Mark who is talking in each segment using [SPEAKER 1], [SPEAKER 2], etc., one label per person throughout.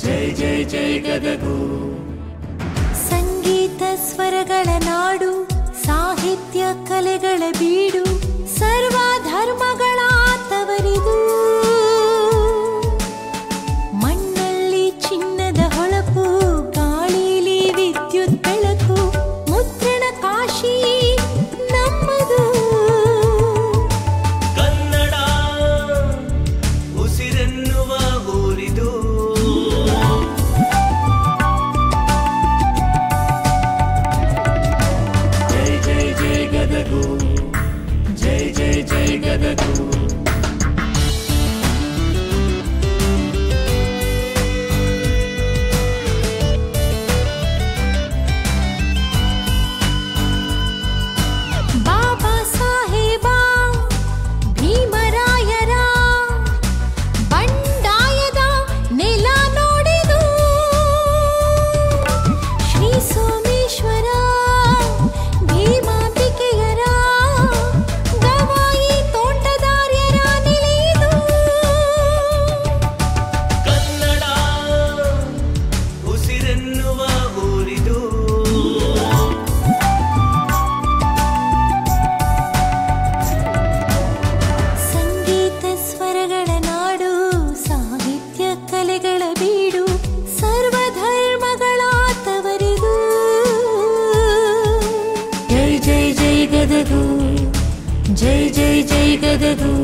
[SPEAKER 1] ಜೈ ಜೈ ಜೈ ಗದಗು.
[SPEAKER 2] ಸಂಗೀತ ಸ್ವರಗಳ ನಾಡು, ಸಾಹಿತ್ಯ ಕಲೆಗಳ ಬೀಡು, ಸರ್ವ ಧರ್ಮಗಳ ತವರಿದು. ಮಣ್ಣಲ್ಲಿ ಚಿನ್ನದ ಹೊಳಪು, ಗಾಳಿಲಿ ವಿದ್ಯುತ್ ಬೆಳಕು, ಮುದ್ರಣ ಕಾಶಿ ನಮ್ಮದು.
[SPEAKER 1] ಕನ್ನಡ ಉಸಿರೆನ್ನುವ ಊರಿದು. ಜೈ ಜೈ ಜೈ ಗದಗು, ಜೈ ಜೈ ಜೈ ಗದಗು.
[SPEAKER 2] ಬಾಬಾ ಸಾಹೇಬ ಭೀಮರಾಯರ ಬಂಡಾಯದ ನೆಲ ನೋಡಿದು. ಶ್ರೀ ಸೋಮೇಶ್ವರ ಭೀಮಾಂಬಿಕೆಯರ ಗವಾಯಿ ತೋಂಟದಾರ್ಯರ ನೆಲೆಯಿದು.
[SPEAKER 1] ಕನ್ನಡ ಉಸಿರೆನ್ನುವ ಊರಿದು.
[SPEAKER 2] ಸಂಗೀತ ಸ್ವರಗಳ ನಾಡು, ಸಾಹಿತ್ಯ ಕಲೆಗಳ ಬೀಡು, ಸರ್ವ ಧರ್ಮಗಳ ತವರಿದು.
[SPEAKER 1] ಜೈ ಜೈ ಜೈ ಗದಗು, ಜೈ ಜೈ ಜೈ ಗದಗು.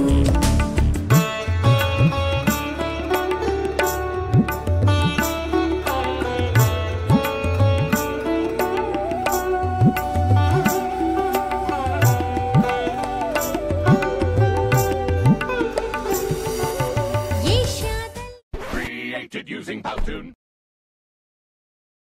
[SPEAKER 2] ಏಷ್ಯಾದಲ್ಲಿ
[SPEAKER 3] Created using Powtoon.